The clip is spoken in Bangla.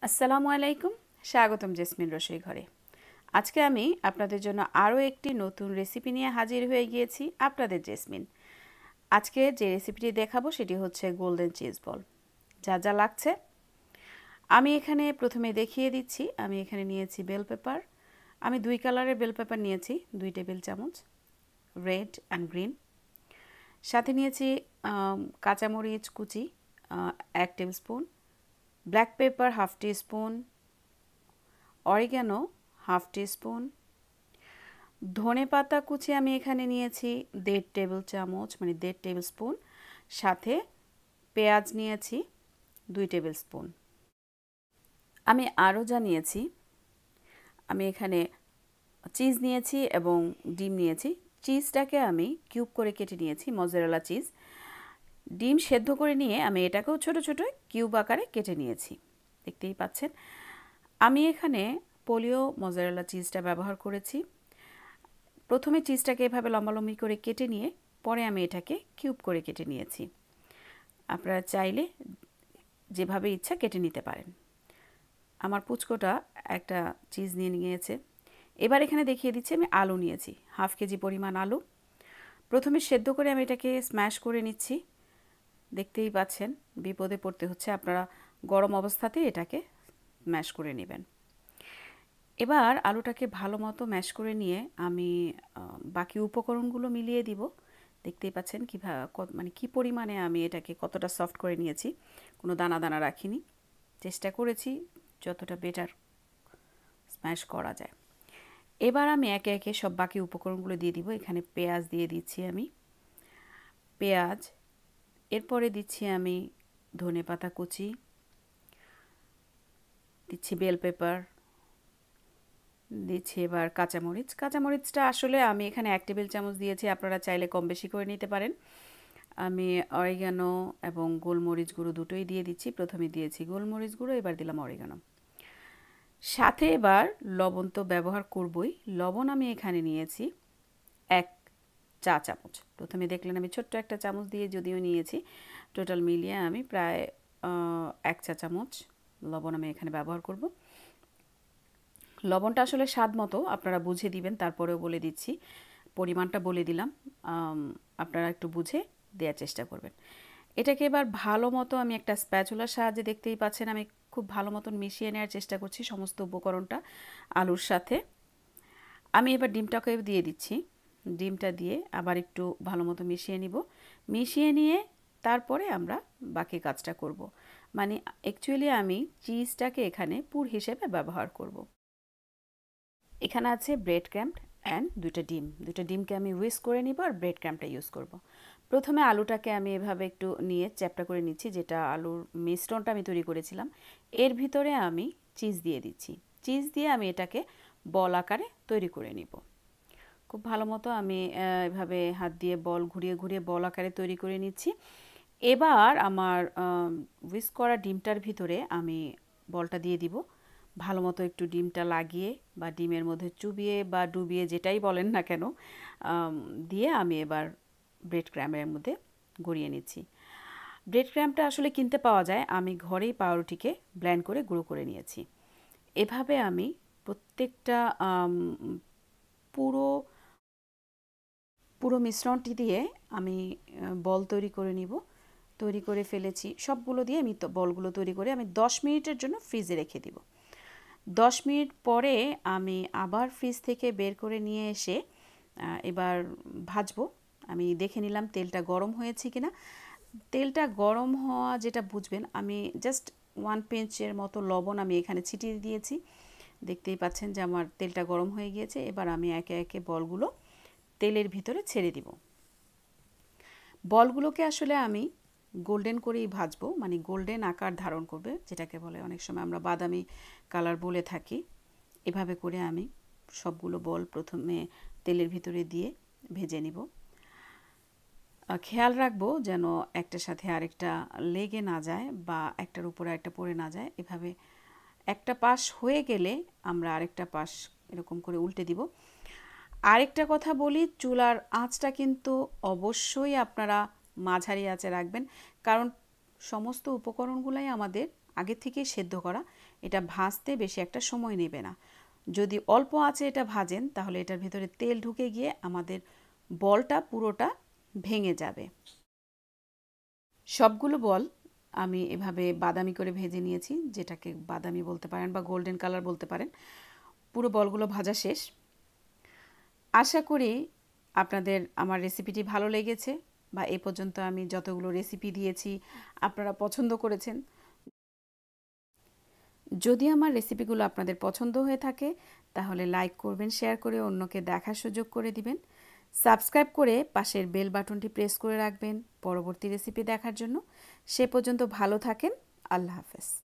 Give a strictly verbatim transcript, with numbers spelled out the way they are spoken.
আসসালামু আলাইকুম, স্বাগতম জেসমিন রসুই ঘরে। আজকে আমি আপনাদের জন্য আরও একটি নতুন রেসিপি নিয়ে হাজির হয়ে গিয়েছি। আপনাদের জেসমিন। আজকে যে রেসিপিটি দেখাবো সেটি হচ্ছে গোল্ডেন চিজ বল। যা যা লাগছে আমি এখানে প্রথমে দেখিয়ে দিচ্ছি। আমি এখানে নিয়েছি বেল পেপার। আমি দুই কালারের বেল পেপার নিয়েছি, দুই টেবিল চামচ, রেড অ্যান্ড গ্রিন। সাথে নিয়েছি কাঁচামরিচ কুচি এক tablespoon, black pepper half teaspoon, oregano half teaspoon, ধনে পাতা কুচি আমি এখানে নিয়েছি দেড় টেবিল চামচ মানে দেড় টেবিল স্পুন, সাথে পেঁয়াজ নিয়েছি দুই টেবিল স্পুন। আমি আরও যা নিয়েছি, আমি এখানে চিজ নিয়েছি এবং ডিম নিয়েছি। চিজটাকে আমি কিউব করে কেটে নিয়েছি, মজারেলা চিজ। ডিম সেদ্ধ করে নিয়ে আমি এটাকেও ছোট ছোট কিউব আকারে কেটে নিয়েছি, দেখতেই পাচ্ছেন। আমি এখানে পোলিও মজারেলা চিজটা ব্যবহার করেছি। প্রথমে চিজটাকে এভাবে লম্বালম্বি করে কেটে নিয়ে পরে আমি এটাকে কিউব করে কেটে নিয়েছি। আপনারা চাইলে যেভাবে ইচ্ছা কেটে নিতে পারেন। আমার পুচকোটা একটা চিজ নিয়ে নিয়েছে। এবার এখানে দেখিয়ে দিচ্ছি আমি আলু নিয়েছি, হাফ কেজি পরিমাণ আলু। প্রথমে সেদ্ধ করে আমি এটাকে স্ম্যাশ করে নিচ্ছি। দেখতেই পাচ্ছেন, বিপদে পড়তে হচ্ছে, আপনারা গরম অবস্থাতেই এটাকে ম্যাশ করে নেবেন। এবার আলুটাকে ভালো মতো ম্যাশ করে নিয়ে আমি বাকি উপকরণগুলো মিলিয়ে দিব। দেখতেই পাচ্ছেন কীভাবে মানে কী পরিমাণে আমি এটাকে কতটা সফট করে নিয়েছি, কোনো দানা দানা রাখিনি। চেষ্টা করেছি যতটা বেটার স্ম্যাশ করা যায়। এবার আমি একে একে সব বাকি উপকরণগুলো দিয়ে দিব। এখানে পেঁয়াজ দিয়ে দিচ্ছি আমি, পেঁয়াজ। এরপরে দিচ্ছি আমি ধনে পাতা কুচি, দিচ্ছি বেল পেপার, দিচ্ছি এবার কাঁচামরিচ। কাঁচামরিচটা আসলে আমি এখানে এক টেবিল চামচ দিয়েছি, আপনারা চাইলে কম বেশি করে নিতে পারেন। আমি অরিগ্যানো এবং গোলমরিচ গুঁড়ো দুটোই দিয়ে দিচ্ছি। প্রথমে দিয়েছি গোলমরিচ গুঁড়ো, এবার দিলাম অরিগ্যানো। সাথে এবার লবণ তো ব্যবহার করবই। লবণ আমি এখানে নিয়েছি এক চা চামচ। প্রথমে দেখলেন আমি ছোট্ট একটা চামচ দিয়ে যদিও নিয়েছি, টোটাল মিলিয়ে আমি প্রায় এক চা চামচ লবণ আমি এখানে ব্যবহার করব। লবণটা আসলে স্বাদ মতো আপনারা বুঝে দিবেন, তারপরেও বলে দিচ্ছি, পরিমাণটা বলে দিলাম, আপনারা একটু বুঝে দেওয়ার চেষ্টা করবেন। এটাকে এবার ভালো মতো আমি একটা স্প্যাচুলার সাহায্যে, দেখতেই পাচ্ছেন আমি খুব ভালো মতন মিশিয়ে নেওয়ার চেষ্টা করছি সমস্ত উপকরণটা আলুর সাথে। আমি এবার ডিমটাকে দিয়ে দিচ্ছি। ডিমটা দিয়ে আবার একটু ভালো মতো মিশিয়ে নিব। মিশিয়ে নিয়ে তারপরে আমরা বাকি কাজটা করব। মানে অ্যাকচুয়ালি আমি চিজটাকে এখানে পুর হিসেবে ব্যবহার করব। এখানে আছে ব্রেড ক্রাম্ব অ্যান্ড দুইটা ডিম। দুইটা ডিমকে আমি হুইস্ক করে নিব আর ব্রেড ক্রাম্বটা ইউজ করব। প্রথমে আলুটাকে আমি এভাবে একটু নিয়ে চ্যাপটা করে নিচ্ছি, যেটা আলুর মিশ্রণটা আমি তৈরি করেছিলাম। এর ভিতরে আমি চিজ দিয়ে দিচ্ছি। চিজ দিয়ে আমি এটাকে বল আকারে তৈরি করে নিব। খুব ভালো মতো আমি এভাবে হাত দিয়ে বল ঘুরিয়ে ঘুরিয়ে বল আকারে তৈরি করে নিচ্ছি। এবার আমার হুইস্ক করা ডিমটার ভিতরে আমি বলটা দিয়ে দিব। ভালো মতো একটু ডিমটা লাগিয়ে বা ডিমের মধ্যে চুবিয়ে বা ডুবিয়ে, যেটাই বলেন না কেন, দিয়ে আমি এবার ব্রেড ক্রাম্বের মধ্যে গড়িয়ে নিচ্ছি। ব্রেড ক্রাম্বটা আসলে কিনতে পাওয়া যায়, আমি ঘরেই পাউরুটিকে ব্লেন্ড করে গুঁড়ো করে নিয়েছি। এভাবে আমি প্রত্যেকটা পুরো পুরো মিশ্রণটি দিয়ে আমি বল তৈরি করে নিব। তৈরি করে ফেলেছি সবগুলো দিয়ে। আমি তো বলগুলো তৈরি করে আমি দশ মিনিটের জন্য ফ্রিজে রেখে দিব। দশ মিনিট পরে আমি আবার ফ্রিজ থেকে বের করে নিয়ে এসে এবার ভাজবো। আমি দেখে নিলাম তেলটা গরম হয়েছে কিনা। তেলটা গরম হওয়া যেটা বুঝবেন, আমি জাস্ট ওয়ান পিঞ্চের মতো লবণ আমি এখানে ছিটিয়ে দিয়েছি। দেখতেই পাচ্ছেন যে আমার তেলটা গরম হয়ে গিয়েছে। এবার আমি একে একে বলগুলো তেলের ভিতরে ছেড়ে দিব। বলগুলোকে আসলে আমি গোল্ডেন করেই ভাজবো, মানে গোল্ডেন আকার ধারণ করবে, যেটাকে বলে অনেক সময় আমরা বাদামি কালার বলে থাকি। এভাবে করে আমি সবগুলো বল প্রথমে তেলের ভিতরে দিয়ে ভেজে নিব। খেয়াল রাখবো যেন একটার সাথে আরেকটা লেগে না যায় বা একটার উপরে একটা পড়ে না যায়। এভাবে একটা পাশ হয়ে গেলে আমরা আরেকটা পাশ এরকম করে উল্টে দিব। আরেকটা কথা বলি, চুলার আঁচটা কিন্তু অবশ্যই আপনারা মাঝারি আঁচে রাখবেন, কারণ সমস্ত উপকরণগুলাই আমাদের আগে থেকেই সেদ্ধ করা। এটা ভাজতে বেশি একটা সময় নেবে না। যদি অল্প আঁচে এটা ভাজেন তাহলে এটার ভিতরে তেল ঢুকে গিয়ে আমাদের বলটা পুরোটা ভেঙে যাবে। সবগুলো বল আমি এভাবে বাদামি করে ভেজে নিয়েছি, যেটাকে বাদামি বলতে পারেন বা গোল্ডেন কালার বলতে পারেন। পুরো বলগুলো ভাজা শেষ। আশা করি আপনাদের আমার রেসিপিটি ভালো লেগেছে বা এ পর্যন্ত আমি যতগুলো রেসিপি দিয়েছি আপনারা পছন্দ করেছেন। যদি আমার রেসিপিগুলো আপনাদের পছন্দ হয়ে থাকে তাহলে লাইক করবেন, শেয়ার করে অন্যকে দেখার সুযোগ করে দিবেন। সাবস্ক্রাইব করে পাশের বেল বাটনটি প্রেস করে রাখবেন পরবর্তী রেসিপি দেখার জন্য। সে পর্যন্ত ভালো থাকেন। আল্লাহ হাফেজ।